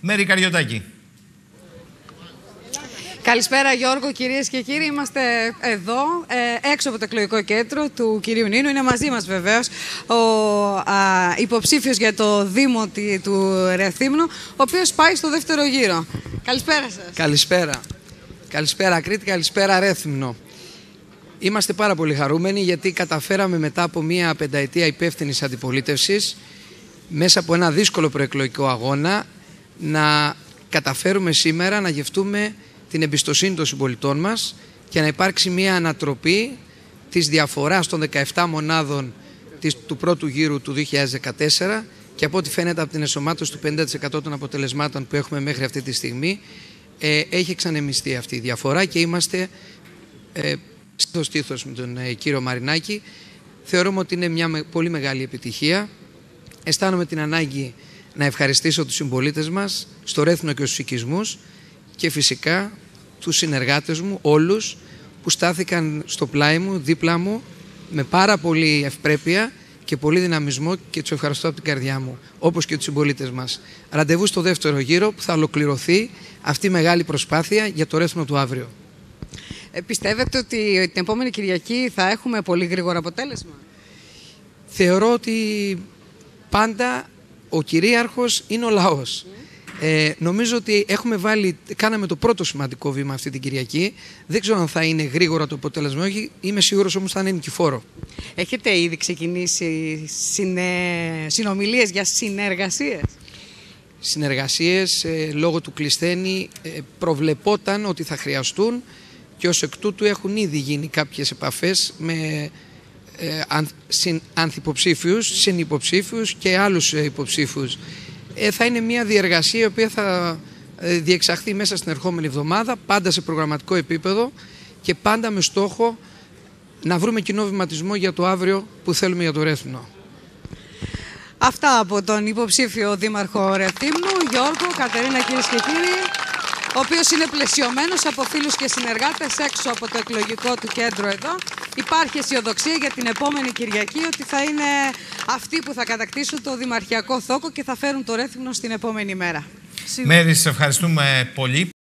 Μέρη Καριωτάκη. Καλησπέρα Γιώργο, κυρίες και κύριοι. Είμαστε εδώ, έξω από το εκλογικό κέντρο του κυρίου Νίνου. Είναι μαζί μας βεβαίως ο υποψήφιος για το Δήμο του Ρεθύμνου, ο οποίος πάει στο δεύτερο γύρο. Καλησπέρα σας. Καλησπέρα. Καλησπέρα Κρήτη, καλησπέρα Ρέθυμνο. Είμαστε πάρα πολύ χαρούμενοι γιατί καταφέραμε μετά από μία πενταετία υπεύθυνης αντιπολίτευσης, μέσα από ένα δύσκολο προεκλογικό αγώνα, να καταφέρουμε σήμερα να γευτούμε την εμπιστοσύνη των συμπολιτών μας και να υπάρξει μία ανατροπή της διαφοράς των 17 μονάδων του πρώτου γύρου του 2014 και από ό,τι φαίνεται από την ενσωμάτωση του 50% των αποτελεσμάτων που έχουμε μέχρι αυτή τη στιγμή, έχει εξανεμιστεί αυτή η διαφορά και είμαστε στο στήθος με τον κύριο Μαρινάκη. Θεωρούμε ότι είναι μια πολύ μεγάλη επιτυχία. Αισθάνομαι την ανάγκη να ευχαριστήσω τους συμπολίτες μας στο Ρέθυμνο και στους οικισμούς και φυσικά τους συνεργάτες μου όλους που στάθηκαν στο πλάι μου, δίπλα μου, με πάρα πολύ ευπρέπεια και πολύ δυναμισμό και τους ευχαριστώ από την καρδιά μου, όπως και τους συμπολίτες μας. Ραντεβού στο δεύτερο γύρο που θα ολοκληρωθεί αυτή η μεγάλη προσπάθεια για το Ρέθυμνο του αύριο. Πιστεύετε ότι την επόμενη Κυριακή θα έχουμε πολύ γρήγορο αποτέλεσμα? Θεωρώ ότι πάντα ο κυρίαρχος είναι ο λαός. Νομίζω ότι κάναμε το πρώτο σημαντικό βήμα αυτή την Κυριακή. Δεν ξέρω αν θα είναι γρήγορα το αποτέλεσμα, όχι. Είμαι σίγουρος όμως θα είναι νικηφόρο. Έχετε ήδη ξεκινήσει συνομιλίες για συνεργασίες? Συνεργασίες λόγω του κλεισθένη προβλεπόταν ότι θα χρειαστούν και ως εκ τούτου έχουν ήδη γίνει κάποιες επαφές με ανθυποψήφιους, συνυποψήφιους και άλλους υποψήφιους. Θα είναι μια διεργασία η οποία θα διεξαχθεί μέσα στην ερχόμενη εβδομάδα, πάντα σε προγραμματικό επίπεδο και πάντα με στόχο να βρούμε κοινό βηματισμό για το αύριο που θέλουμε για το Ρέθυμνο. Αυτά από τον υποψήφιο δήμαρχο Ρεθύμνου, Γιώργο, Κατερίνα, κυρίες και κύριοι, ο οποίος είναι πλαισιωμένος από φίλους και συνεργάτες έξω από το εκλογικό του κέντρο εδώ. Υπάρχει αισιοδοξία για την επόμενη Κυριακή ότι θα είναι αυτοί που θα κατακτήσουν το δημαρχιακό θόκο και θα φέρουν το Ρέθυμνο στην επόμενη μέρα. Μέρη, σε ευχαριστούμε πολύ.